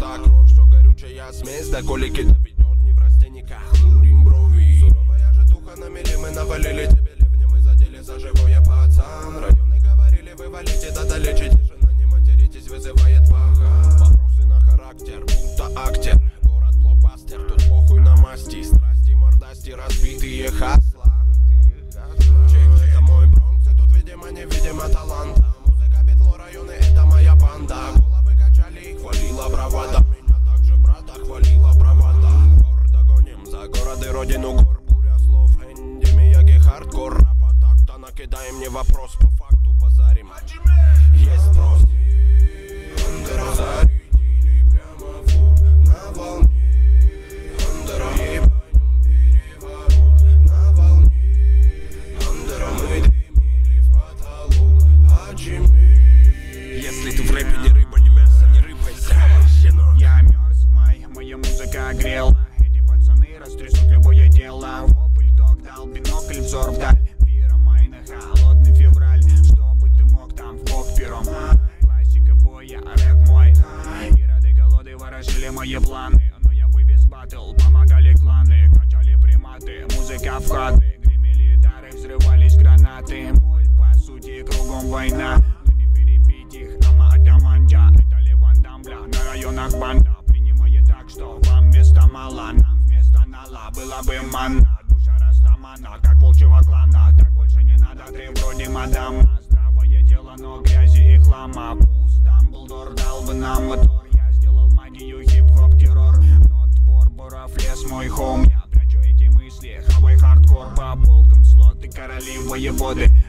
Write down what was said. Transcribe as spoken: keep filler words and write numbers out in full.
Та кровь, что горючая смесь, до колики доведет неврастенника. Хмурим брови. Суровая же туха на мели, мы навалили тебе ливни, мы задели за живое, пацан. Районы говорили, вы валите, да долечите, тишина, не материтесь, вызывает паха. Вопросы на характер, будто актер. Город блокбастер, тут похуй на масти. Страсти, мордасти, разбитые хасла. Чек, это мой Бронкс, и тут, видимо, невидимо таланта. Музыка, битло, районы, это моя банда. Головы качали и хвалила бравада. Меня также брата хвалила бравада. Гордо гоним за город и родину гор. Буря слов, Энди Мияги, хардкор. Рапа так-то накидаем, не вопрос, по факту базарим. Есть спрос. Зарядили прямо в лоб на волне. Андера, ебанем переворот на волне. Андера, мы дымили в потолок. Аджими. Если ты в рэпе не рыба, не мясо, не рыпайся. Я мерз в май, моя музыка огрела. Эти пацаны растрясут любое дело. Вопль док дал бинокль, взор вдаль. Вира майна, холодный февраль. Чтобы ты мог там в бок пером. Классика боя, рэп мой. И рады голоды ворожили мои планы. Но я вывез баттл, помогали кланы. Качали приматы, музыка в хаты. Гремели тары, взрывались гранаты. Моль, по сути, кругом война. Но не перебить их, ама атаманджа. Это Ливан Дамбля, на районах банда. Принимает так, что вам места мало. Нам вместо нала была бы манна. Душа растамана, как волчьего клана. Так больше не надо, ты вроде мадама. Здравое дело, но грязи и хлама. Пусть Дамблдор дал бы нам мотор. Я сделал магию, хип-хоп, террор. Но двор, Боров, лес, мой хоум. Я прячу эти мысли, хавай хардкор. По полкам слоты, короли, воеводы.